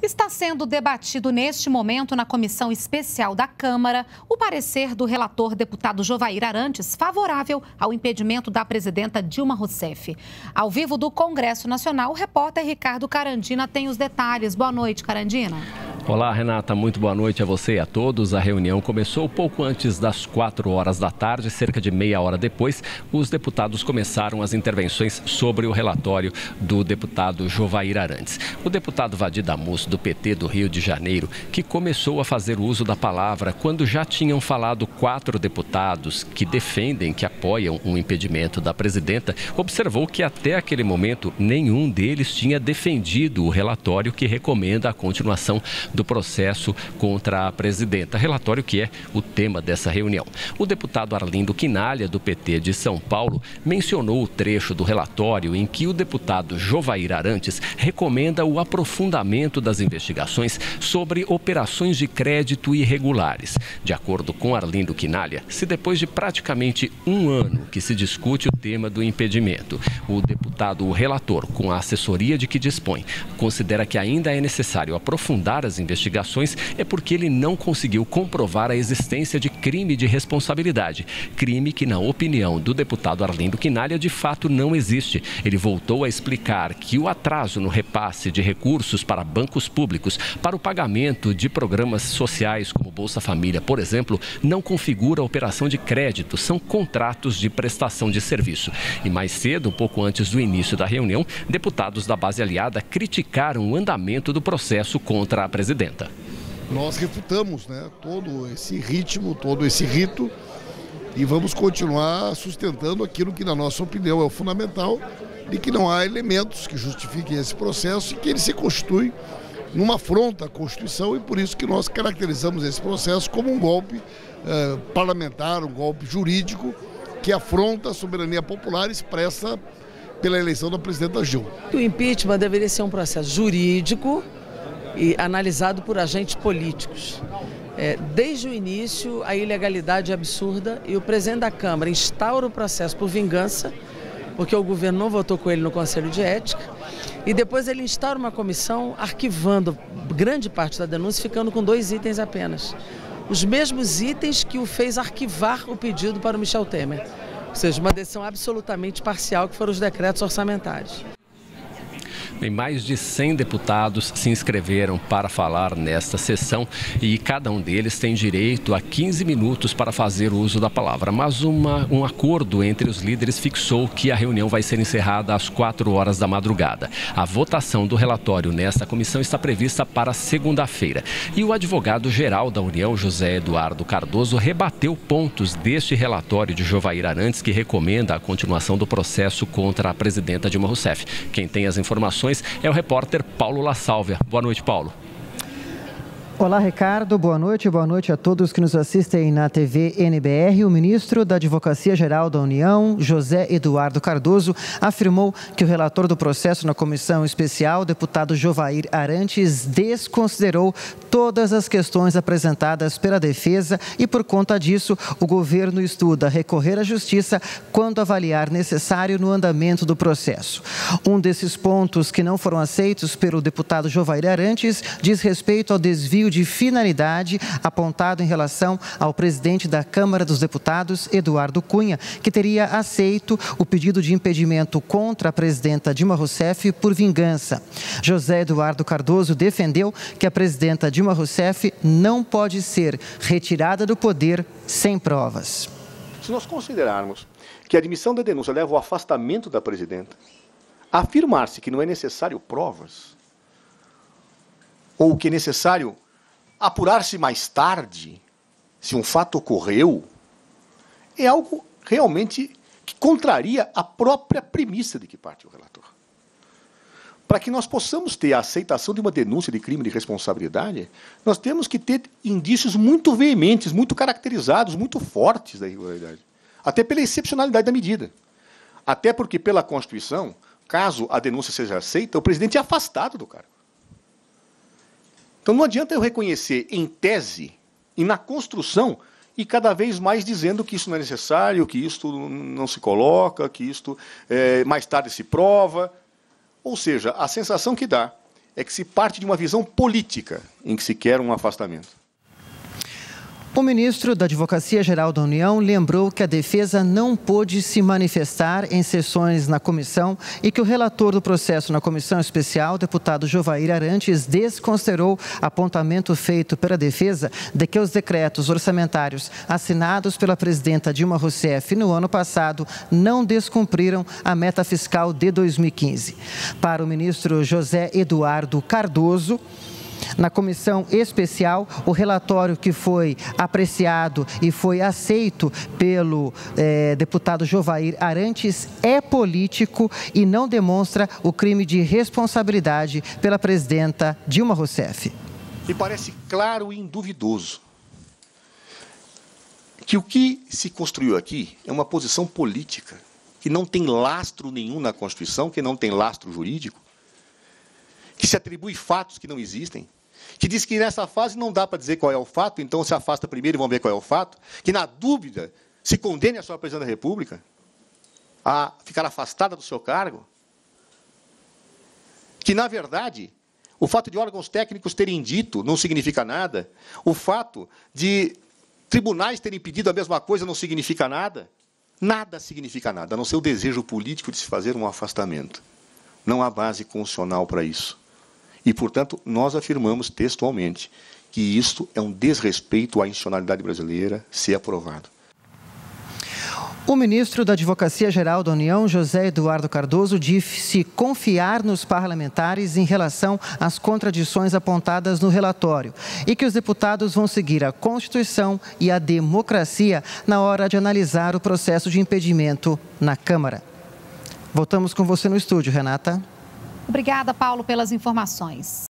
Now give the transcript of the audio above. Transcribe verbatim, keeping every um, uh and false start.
Está sendo debatido neste momento na comissão especial da Câmara o parecer do relator deputado Jovair Arantes favorável ao impedimento da presidenta Dilma Rousseff. Ao vivo do Congresso Nacional, o repórter Ricardo Carandina tem os detalhes. Boa noite, Carandina. Olá, Renata. Muito boa noite a você e a todos. A reunião começou pouco antes das quatro horas da tarde. Cerca de meia hora depois, os deputados começaram as intervenções sobre o relatório do deputado Jovair Arantes. O deputado Vadir Damus, do P T do Rio de Janeiro, que começou a fazer uso da palavra quando já tinham falado quatro deputados que defendem, que apoiam o impedimento da presidenta, observou que até aquele momento nenhum deles tinha defendido o relatório que recomenda a continuação do processo contra a presidenta, relatório que é o tema dessa reunião. O deputado Arlindo Quinalha, do P T de São Paulo, mencionou o trecho do relatório em que o deputado Jovair Arantes recomenda o aprofundamento das investigações sobre operações de crédito irregulares. De acordo com Arlindo Quinalha, se depois de praticamente um ano que se discute o tema do impedimento, o deputado, o relator, com a assessoria de que dispõe, considera que ainda é necessário aprofundar as investigações, é porque ele não conseguiu comprovar a existência de crime de responsabilidade. Crime que, na opinião do deputado Arlindo Quinalha, de fato não existe. Ele voltou a explicar que o atraso no repasse de recursos para bancos públicos, para o pagamento de programas sociais como Bolsa Família, por exemplo, não configura operação de crédito, são contratos de prestação de serviço. E mais cedo, um pouco antes do início da reunião, deputados da base aliada criticaram o andamento do processo contra a presidenta. Nós refutamos, né, todo esse ritmo, todo esse rito e vamos continuar sustentando aquilo que, na nossa opinião, é o fundamental, de que não há elementos que justifiquem esse processo e que ele se constitui numa afronta à Constituição, e por isso que nós caracterizamos esse processo como um golpe eh, parlamentar, um golpe jurídico que afronta a soberania popular expressa pela eleição da presidenta Dilma. O impeachment deveria ser um processo jurídico e analisado por agentes políticos. É, desde o início, a ilegalidade é absurda e o presidente da Câmara instaura o processo por vingança, porque o governo não votou com ele no Conselho de Ética, e depois ele instaura uma comissão arquivando grande parte da denúncia, ficando com dois itens apenas. Os mesmos itens que o fez arquivar o pedido para o Michel Temer. Ou seja, uma decisão absolutamente parcial, que foram os decretos orçamentários. Bem, mais de cem deputados se inscreveram para falar nesta sessão e cada um deles tem direito a quinze minutos para fazer uso da palavra. Mas uma, um acordo entre os líderes fixou que a reunião vai ser encerrada às quatro horas da madrugada. A votação do relatório nesta comissão está prevista para segunda-feira. E o advogado-geral da União, José Eduardo Cardoso, rebateu pontos deste relatório de Jovair Arantes que recomenda a continuação do processo contra a presidenta Dilma Rousseff. Quem tem as informações é o repórter Paulo La Sálvia. Boa noite, Paulo. Olá, Ricardo. Boa noite. Boa noite a todos que nos assistem na T V N B R. O ministro da Advocacia Geral da União, José Eduardo Cardoso, afirmou que o relator do processo na comissão especial, o deputado Jovair Arantes, desconsiderou todas as questões apresentadas pela defesa e, por conta disso, o governo estuda recorrer à justiça quando avaliar necessário no andamento do processo. Um desses pontos que não foram aceitos pelo deputado Jovair Arantes diz respeito ao desvio de finalidade apontado em relação ao presidente da Câmara dos Deputados, Eduardo Cunha, que teria aceito o pedido de impedimento contra a presidenta Dilma Rousseff por vingança. José Eduardo Cardoso defendeu que a presidenta Dilma Rousseff não pode ser retirada do poder sem provas. Se nós considerarmos que a admissão da denúncia leva ao afastamento da presidenta, afirmar-se que não é necessário provas, ou que é necessário apurar-se mais tarde, se um fato ocorreu, é algo realmente que contraria a própria premissa de que parte o relator. Para que nós possamos ter a aceitação de uma denúncia de crime de responsabilidade, nós temos que ter indícios muito veementes, muito caracterizados, muito fortes da irregularidade. Até pela excepcionalidade da medida. Até porque, pela Constituição, caso a denúncia seja aceita, o presidente é afastado do cargo. Então não adianta eu reconhecer em tese e na construção e cada vez mais dizendo que isso não é necessário, que isto não se coloca, que isto é, mais tarde se prova. Ou seja, a sensação que dá é que se parte de uma visão política em que se quer um afastamento. O ministro da Advocacia-Geral da União lembrou que a defesa não pôde se manifestar em sessões na comissão e que o relator do processo na comissão especial, deputado Jovair Arantes, desconsiderou apontamento feito pela defesa de que os decretos orçamentários assinados pela presidenta Dilma Rousseff no ano passado não descumpriram a meta fiscal de dois mil e quinze. Para o ministro José Eduardo Cardoso, na comissão especial, o relatório que foi apreciado e foi aceito pelo eh, deputado Jovair Arantes é político e não demonstra o crime de responsabilidade pela presidenta Dilma Rousseff. Me parece claro e induvidoso que o que se construiu aqui é uma posição política, que não tem lastro nenhum na Constituição, que não tem lastro jurídico, que se atribui fatos que não existem, que diz que nessa fase não dá para dizer qual é o fato, então se afasta primeiro e vamos ver qual é o fato, que na dúvida se condene a sua presidente da República a ficar afastada do seu cargo, que, na verdade, o fato de órgãos técnicos terem dito não significa nada, o fato de tribunais terem pedido a mesma coisa não significa nada, nada significa nada, a não ser o desejo político de se fazer um afastamento. Não há base constitucional para isso. E, portanto, nós afirmamos textualmente que isto é um desrespeito à institucionalidade brasileira ser aprovado. O ministro da Advocacia-Geral da União, José Eduardo Cardoso, disse confiar nos parlamentares em relação às contradições apontadas no relatório e que os deputados vão seguir a Constituição e a democracia na hora de analisar o processo de impedimento na Câmara. Voltamos com você no estúdio, Renata. Obrigada, Paulo, pelas informações.